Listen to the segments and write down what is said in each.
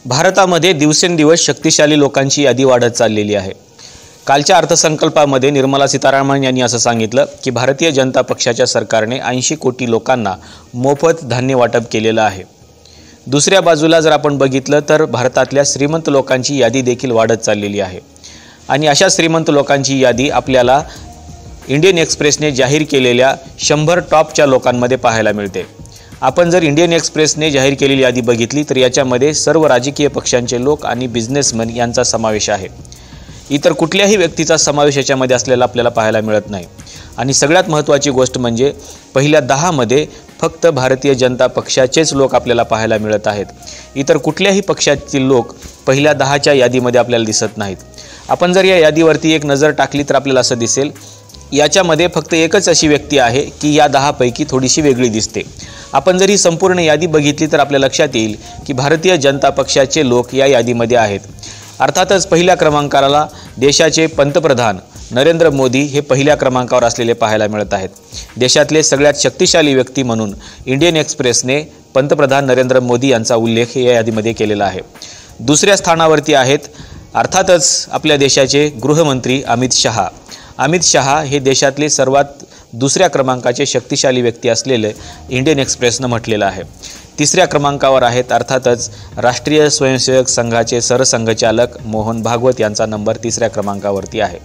भारतामध्ये दिवसेंदिवस शक्तिशाली लोकांची यादी वाढत चाललेली आहे। कालच्या अर्थसंकल्पामध्ये निर्मला सीतारामन यांनी असं सांगितलं की भारतीय जनता पक्षाच्या सरकारने 80 कोटी लोकांना मोफत धान्य वाटप केलेलं आहे। दुसऱ्या बाजूला जर आपण बघितलं तर भारतातल्या श्रीमंत लोकांची यादी देखील वाढत चाललेली आहे आणि अशा श्रीमंत लोकांची यादी आपल्याला इंडियन एक्सप्रेसने जाहीर केलेल्या 100 टॉपच्या लोकांमध्ये पाहायला मिळते। आपण जर इंडियन एक्सप्रेसने जाहीर केलेली यादी बघितली तर याच्यामध्ये सर्व राजकीय पक्षांचे लोक आणि बिझनेसमन यांचा समावेश आहे। इतर कुठल्याही व्यक्तीचा समावेश याच्यामध्ये असलेला आपल्याला पाहायला मिळत नाही आणि सगळ्यात महत्त्वाची गोष्ट म्हणजे पहिल्या 10 मध्ये फक्त भारतीय जनता पक्षाचेच लोक आपल्याला पाहायला मिळत आहेत। इतर कुठल्याही पक्षातील लोक पहिल्या 10च्या यादीमध्ये आपल्याला दिसत नाहीत। आपण जर या यादीवरती एक नजर टाकली तर आपल्याला असं दिसेल याच्यामध्ये फक्त एकच अशी व्यक्ती आहे की या 10 पैकी थोडीशी वेगळी दिसते। आपण जर ही संपूर्ण यादी बघितली तर आपल्या लक्षात येईल की भारतीय जनता पक्षाचे लोक या यादीमध्ये आहेत। अर्थातच पहिल्या क्रमांकाला देशाचे पंतप्रधान नरेंद्र मोदी हे पहिल्या क्रमांकावर असलेले पाहायला मिळत आहेत। देशातले सगळ्यात शक्तिशाली व्यक्ती म्हणून इंडियन एक्सप्रेसने पंतप्रधान नरेंद्र मोदी यांचा उल्लेख या यादीमध्ये केलेला आहे। दुसऱ्या स्थानावरती आहेत अर्थातच आपल्या देशाचे गृहमंत्री अमित शहा। अमित शहा हे देशातले सर्वात दुसऱ्या क्रमांकाचे शक्तिशाली व्यक्ती असलेले इंडियन एक्सप्रेसनं म्हटलेलं आहे। तिसऱ्या क्रमांकावर आहेत अर्थातच राष्ट्रीय स्वयंसेवक संघाचे सरसंघचालक मोहन भागवत यांचा नंबर 3ऱ्या क्रमांकावरती आहे।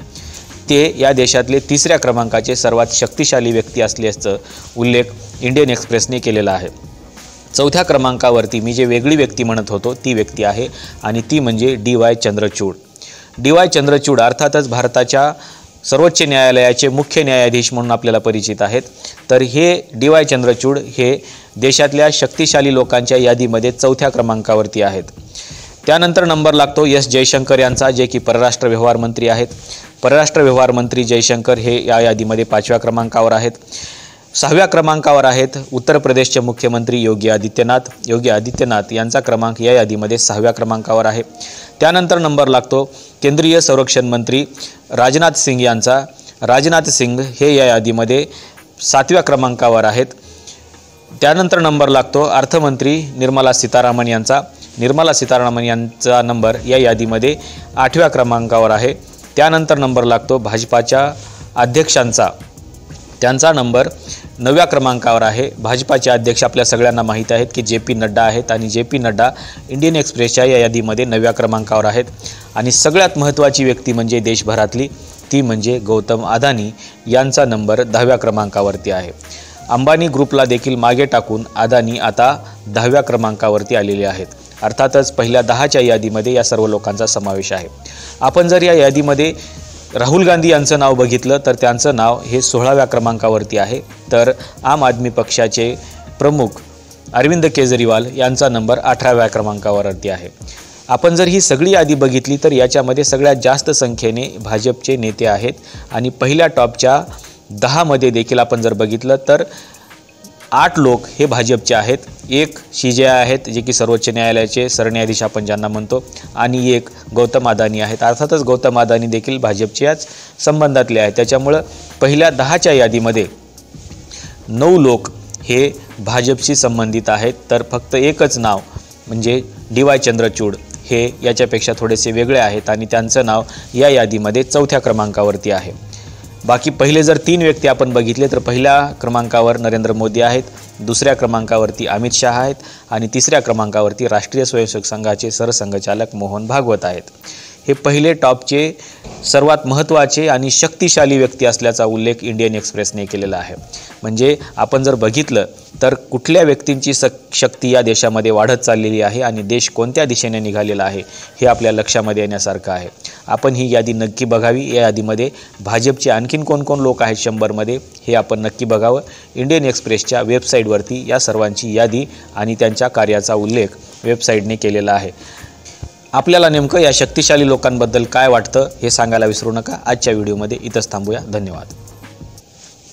ते या देशातले 3ऱ्या क्रमांकाचे सर्वात शक्तिशाली व्यक्ती असल्याचा उल्लेख इंडियन एक्सप्रेसने केलेला आहे। 4थ्या क्रमांकावरती मी जे वेगळी व्यक्ती म्हणत होतो ती व्यक्ती आहे आणि ती म्हणजे DY चंद्रचूड। DY चंद्रचूड अर्थातच भारताच्या सर्वोच्च न्यायालयाचे मुख्य न्यायाधीश म्हणून आपल्याला परिचित आहेत। तर हे DY चंद्रचूड हे देशातल्या शक्तिशाली लोकांच्या यादीमध्ये 4थ्या क्रमांकावरती आहेत। त्यानंतर नंबर लागतो एस जयशंकर यांचा, जे की परराष्ट्र व्यवहार मंत्री आहेत। परराष्ट्र व्यवहार मंत्री जयशंकर हे या यादीमध्ये 5व्या क्रमांकावर आहेत। 6व्या क्रमांकावर आहेत उत्तर प्रदेशचे मुख्यमंत्री योगी आदित्यनाथ यांचा क्रमांक या यादीमध्ये 6व्या क्रमांकावर आहे। त्यानंतर नंबर लागतो केंद्रीय संरक्षण मंत्री राजनाथ सिंग यांचा। राजनाथ सिंग हे या यादीमध्ये 7व्या क्रमांकावर आहेत। त्यानंतर नंबर लागतो अर्थमंत्री निर्मला सीतारामन यांचा। निर्मला सीतारामन यांचा नंबर या यादीमध्ये 8व्या क्रमांकावर आहे। त्यानंतर नंबर लागतो भाजपाच्या अध्यक्षांचा, त्यांचा नंबर 9व्या क्रमांकावर आहे। भाजपाचे अध्यक्ष आपल्या सगळ्यांना माहीत आहेत की JP नड्डा आहेत आणि JP नड्डा इंडियन एक्सप्रेसच्या या यादीमध्ये 9व्या क्रमांकावर आहेत। आणि सगळ्यात महत्त्वाची व्यक्ती म्हणजे देशभरातली ती म्हणजे गौतम अदानी यांचा नंबर 10व्या क्रमांकावरती आहे। अंबानी ग्रुपला देखील मागे टाकून अदानी आता 10व्या क्रमांकावरती आलेले आहेत। अर्थातच पहिल्या 10च्या यादीमध्ये या सर्व लोकांचा समावेश आहे। आपण जर या यादीमध्ये राहुल गांधी यांचं नाव बघितलं तर त्यांचं नाव हे 16व्या क्रमांकावरती आहे। तर आम आदमी पक्षाचे प्रमुख अरविंद केजरीवाल यांचा नंबर 18व्या क्रमांकावरती आहे। आपण जर ही सगळी यादी बघितली तर याच्यामध्ये सगळ्यात जास्त संख्येने भाजपचे नेते आहेत आणि पहिल्या टॉपच्या 10 मध्ये देखील आपण जर बघितलं तर 8 लोक हे भाजपचे आहेत। एक CJ आहेत जे की सर्वोच्च न्यायालयाचे सरन्यायाधीश आपण ज्यांना म्हणतो आणि एक गौतम अदानी आहेत। अर्थातच गौतम अदानी देखील भाजपच्याच संबंधातले आहेत। त्याच्यामुळं पहिल्या 10च्या यादीमध्ये 9 लोक हे भाजपशी संबंधित आहेत। तर फक्त एकच नाव म्हणजे DY चंद्रचूड हे याच्यापेक्षा थोडेसे वेगळे आहेत आणि त्यांचं नाव या यादीमध्ये 4थ्या क्रमांकावरती आहे। बाकी पहिले जर 3 व्यक्ती आपण बघितले तर पहिल्या क्रमांकावर नरेंद्र मोदी आहेत, दुसऱ्या क्रमांकावरती अमित शहा आहेत आणि 3ऱ्या क्रमांकावरती राष्ट्रीय स्वयंसेवक संघाचे सरसंघचालक मोहन भागवत आहेत। हे पहिले टॉपचे सर्वात महत्त्वाचे आणि शक्तिशाली व्यक्ती असल्याचा उल्लेख इंडियन एक्सप्रेसने केलेला आहे। म्हणजे आपण जर बघितलं तर कुठल्या व्यक्तींची शक्ती या देशामध्ये वाढत चाललेली आहे आणि देश कोणत्या दिशेने निघालेला आहे हे आपल्या लक्षामध्ये येण्यासारखं आहे। आपण ही यादी नक्की बघावी। या यादीमध्ये भाजपचे आणखीन कोण लोक आहेत 100 मध्ये हे आपण नक्की बघावं। इंडियन एक्सप्रेसच्या वेबसाईटवरती या सर्वांची यादी आणि त्यांच्या कार्याचा उल्लेख वेबसाईटने केलेला आहे। आपल्याला नेमकं या शक्तिशाली लोकांबद्दल काय वाटतं हे सांगायला विसरू नका। आजच्या व्हिडिओमध्ये इथंच थांबूया। धन्यवाद।